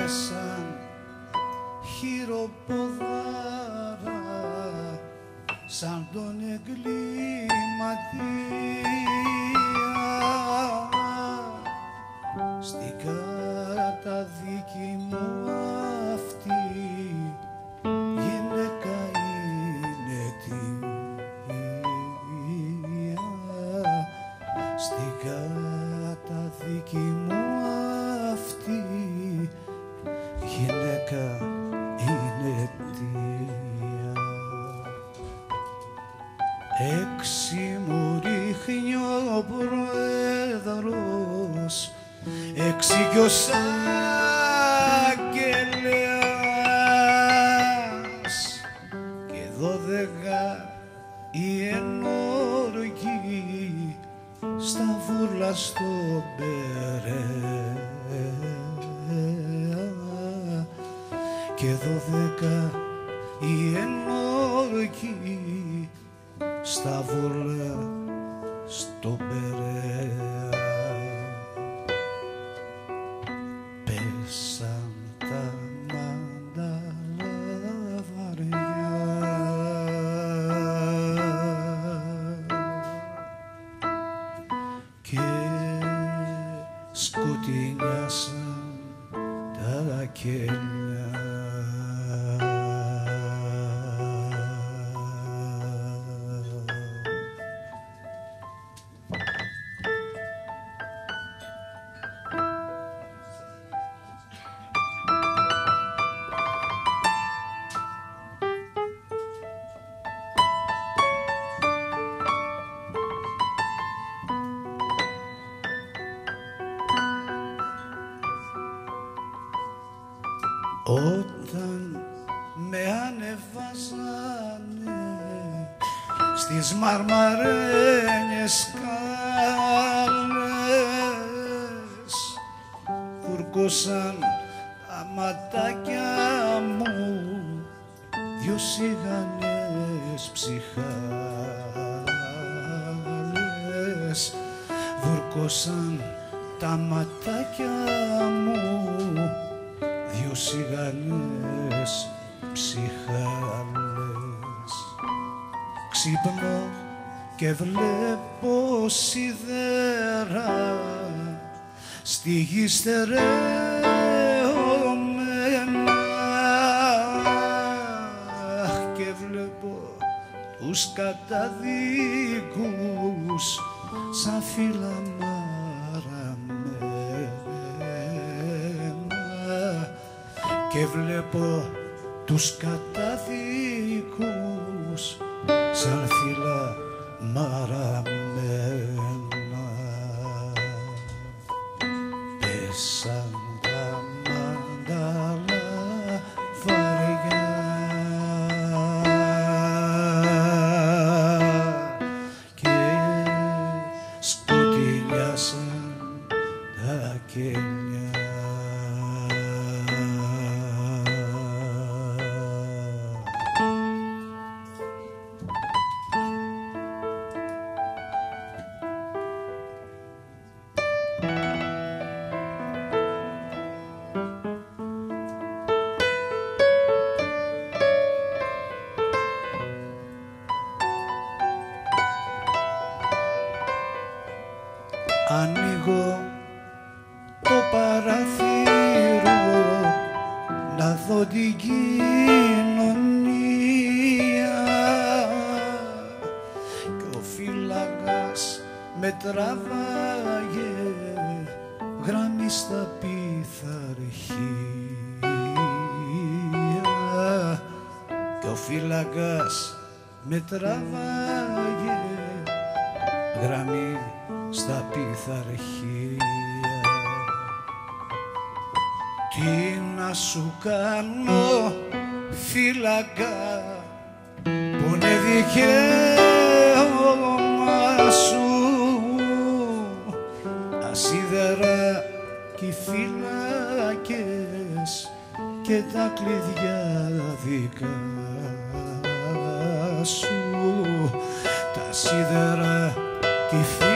σαν χειροποδάρα, σαν τον εγκληματία, στην καταδίκη μου αυτή γυναίκα είναι αιτία, στην καταδίκη μου αυτή γυναίκα είναι αιτία. Έξι μου ρίχνει ο πρόεδρος, έξι κι ο σαγγελέας και 12 η ενόργη στα βούρλα στο Περαία και 12 η ενόργη στα βούρλα στο Περαία. Πέσαν τα μάνταλα βαριά και σκοτεινιάσαν τα κέλια. Όταν με ανεβάζανε στις μαρμαρένιες σκάλες, κουρκώσαν τα ματάκια μου δυο σιγανές ψυχάλες, βουρκώσαν τα ματάκια μου δυο σιγανές ψυχάλες. Ξύπνω και βλέπω σιδέρα στη γη στερεωμένα και βλέπω τους καταδίκους σαν φύλλα και βλέπω τους καταδίκους σαν φύλλα μαραμένα. Πέσαν τα μάνταλα βαριά και σκοτεινιάσαν τα κέλια. Ανοίγω το παραθύρο να δω την κοινωνία κι ο φύλακας με τραβάγε γράμμη στα πειθαρχία κι ο φύλακας με τραβάγε γράμμη στα πειθαρχία. Τι να σου κάνω φύλακα που είναι δικαίωμα σου, τα σίδερα κι οι φύλακες και τα κλειδιά δικά σου, τα σίδερα κι οι φύλακες